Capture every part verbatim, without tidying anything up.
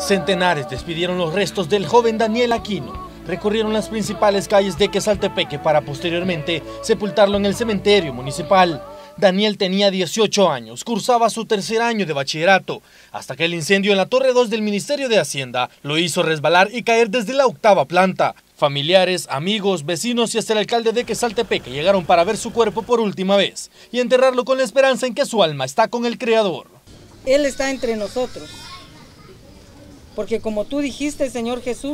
Centenares despidieron los restos del joven Daniel Aquino. Recorrieron las principales calles de Quesaltepeque para posteriormente sepultarlo en el cementerio municipal. Daniel tenía dieciocho años, cursaba su tercer año de bachillerato, hasta que el incendio en la Torre dos del Ministerio de Hacienda lo hizo resbalar y caer desde la octava planta. Familiares, amigos, vecinos y hasta el alcalde de Quesaltepeque llegaron para ver su cuerpo por última vez y enterrarlo con la esperanza en que su alma está con el Creador. Él está entre nosotros, porque como tú dijiste, Señor Jesús,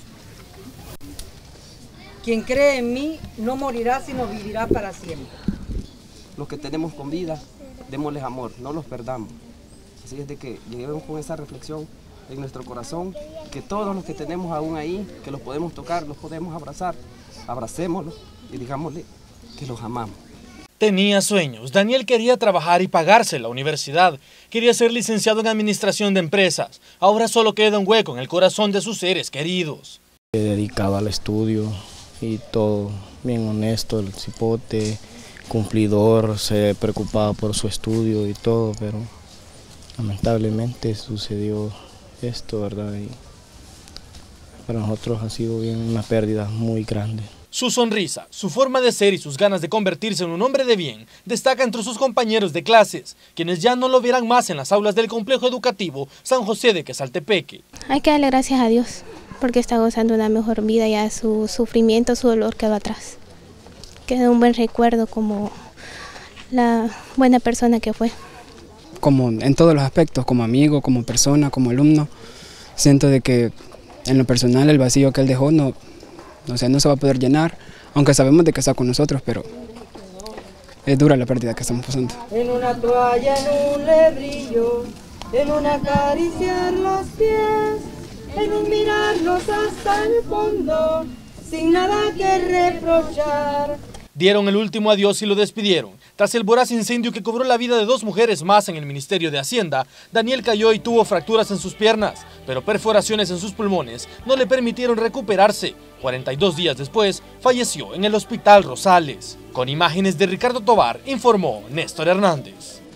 quien cree en mí no morirá, sino vivirá para siempre. Los que tenemos con vida, démosles amor, no los perdamos. Así es de que lleguemos con esa reflexión en nuestro corazón, que todos los que tenemos aún ahí, que los podemos tocar, los podemos abrazar, abracémoslos y digámosle que los amamos. Tenía sueños. Daniel quería trabajar y pagarse la universidad. Quería ser licenciado en administración de empresas. Ahora solo queda un hueco en el corazón de sus seres queridos. Se dedicaba al estudio y todo, bien honesto, el cipote, cumplidor, se preocupaba por su estudio y todo, pero lamentablemente sucedió esto, ¿verdad? Y para nosotros ha sido bien una pérdida muy grande. Su sonrisa, su forma de ser y sus ganas de convertirse en un hombre de bien destaca entre sus compañeros de clases, quienes ya no lo verán más en las aulas del complejo educativo San José de Quesaltepeque. Hay que darle gracias a Dios, porque está gozando una mejor vida, ya su sufrimiento, su dolor quedó atrás. Queda un buen recuerdo como la buena persona que fue. Como en todos los aspectos, como amigo, como persona, como alumno, siento de que en lo personal el vacío que él dejó no, o sea, no se va a poder llenar, aunque sabemos de que está con nosotros, pero es dura la pérdida que estamos pasando. En una toalla, en un lebrillo, en un acariciar los pies, en un mirarnos hasta el fondo, sin nada que reprochar. Dieron el último adiós y lo despidieron. Tras el voraz incendio que cobró la vida de dos mujeres más en el Ministerio de Hacienda, Daniel cayó y tuvo fracturas en sus piernas, pero perforaciones en sus pulmones no le permitieron recuperarse. cuarenta y dos días después, falleció en el Hospital Rosales. Con imágenes de Ricardo Tobar, informó Néstor Hernández.